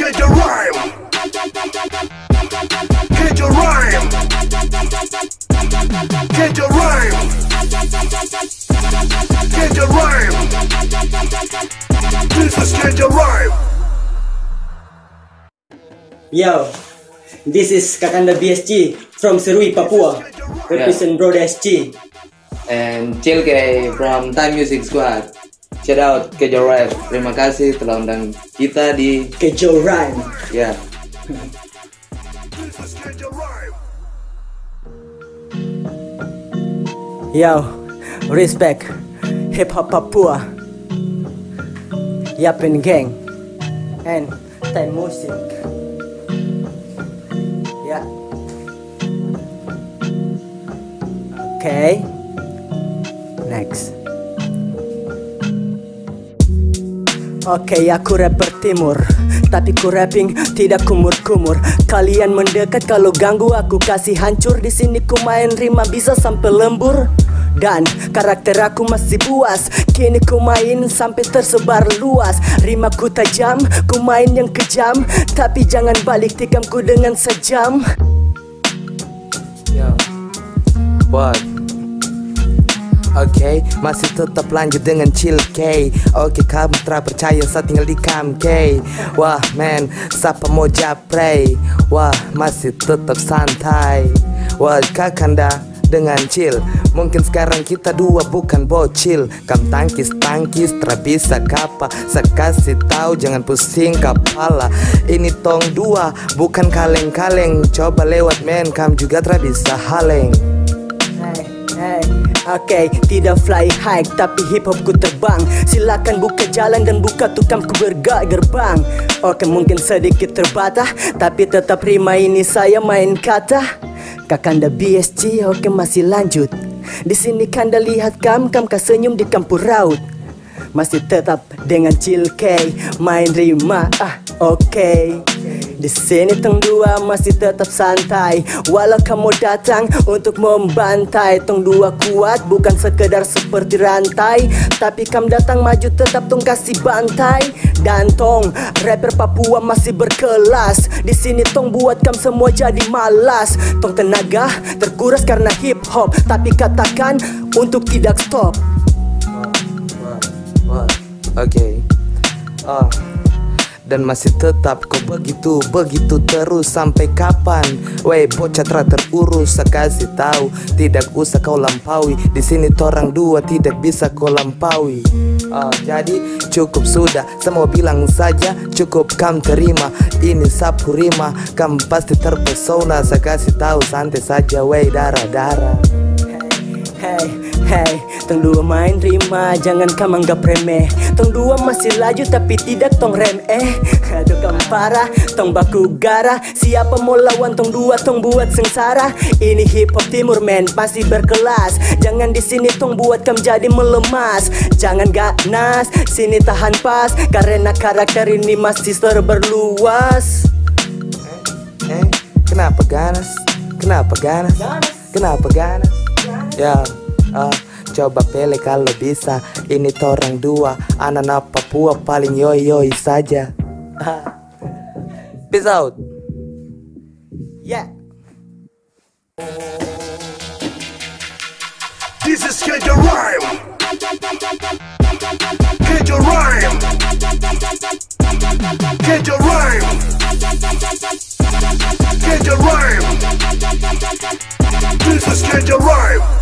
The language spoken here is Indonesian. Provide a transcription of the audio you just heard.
Schedule Rhyme. Schedule Rhyme. Schedule Rhyme. Schedule Rhyme. This is Schedule Rhyme. Yo, this is Kakanda BSG from Serui, Papua. Represent Brother SG. And Chill K from Time Music Squad. Shout out Kejo Rhyme. Terima kasih telah undang kita di Kejo Rhyme. Ya. Yo, respect Hip Hop Papua, Yapin Gang, and Time Music. Ya. Okay. Next. Oke, aku rapper timur, tapi ku rapping tidak kumur-kumur. Kalian mendekat kalau ganggu aku kasih hancur. Di sini ku main rima bisa sampai lembur. Dan karakter aku masih buas. Kini ku main sampai tersebar luas. Rima ku tajam, ku main yang kejam. Tapi jangan balik tikamku dengan sejam. Yo. What? Oke, masih tetap lanjut dengan Chill K. Oke, kamu terpercaya saat tinggal di Kam K. Wah man, siapa mau japray? Wah, masih tetap santai. Wah, Kakanda dengan Chill. Mungkin sekarang kita dua bukan bocil. Kam tangkis-tangkis, bisa kapa. Saya kasih tahu jangan pusing kepala. Ini tong dua, bukan kaleng-kaleng. Coba lewat men, kam juga bisa haleng. Hey, oke, tidak fly high tapi hip hop ku terbang. Silakan buka jalan dan buka tukamku gerbang. Oke, mungkin sedikit terbatas tapi tetap rima ini saya main kata. Kakanda BSG, oke masih lanjut. Di sini kanda lihat kam senyum di kampur raut. Masih tetap dengan Chill K main rima. Oke. Di sini tong dua masih tetap santai. Walau kamu datang untuk membantai. Tong dua kuat bukan sekedar seperti rantai. Tapi kam datang maju tetap tong kasih bantai. Dan tong rapper Papua masih berkelas. Di sini tong buat kam semua jadi malas. Tong tenaga terkuras karena hip hop. Tapi katakan untuk tidak stop. Oke. Dan masih tetap kau begitu terus sampai kapan? Wey bocah terurus, saya kasih tahu tidak usah kau lampaui. Di sini torang dua tidak bisa kau lampaui. Jadi cukup sudah, semua bilang saja cukup kam terima. Ini sapu rima, kam pasti terpesona. Saya kasih tahu santai saja, wey darah. Hey, tong dua main rima, jangan kam anggap remeh. Tong dua masih laju tapi tidak tong rem. Aduh kam parah, tong baku gara. Siapa mau lawan tong dua, tong buat sengsara. Ini hip hop timur men, masih berkelas. Jangan di sini tong buat kam jadi melemas. Jangan ganas, sini tahan pas. Karena karakter ini masih terberluas. Kenapa ganas? Ya, coba pilih kalau bisa. Ini torang dua, anak Papua paling yoi saja. Peace out. Yeah. This is Schedule Rhyme. Schedule Rhyme. Schedule Rhyme. Schedule Rhyme. This is Schedule Rhyme.